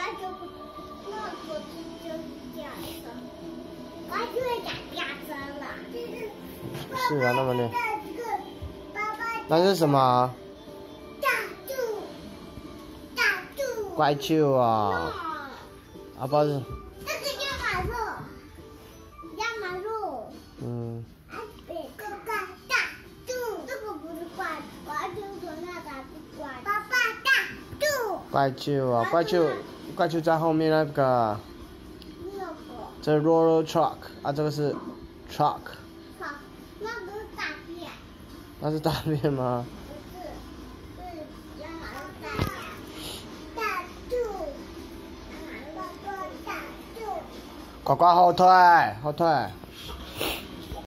就那个就是这样的，我就会讲变身了。 是啊，那么厉害。那是什么？怪兽啊！阿爸是。 这个亚马鹿，亚马鹿。 嗯。 这个不是怪，我要听说那才是怪。爸爸大兔。 怪兽啊，怪兽在后面那个。 那个。 这是 roller truck 啊，这个是 truck。 好，那不是大便。 那是大便吗？ 不是，是亚马鹿大便。大兔。亚马鹿大兔。 呱呱后退，后退。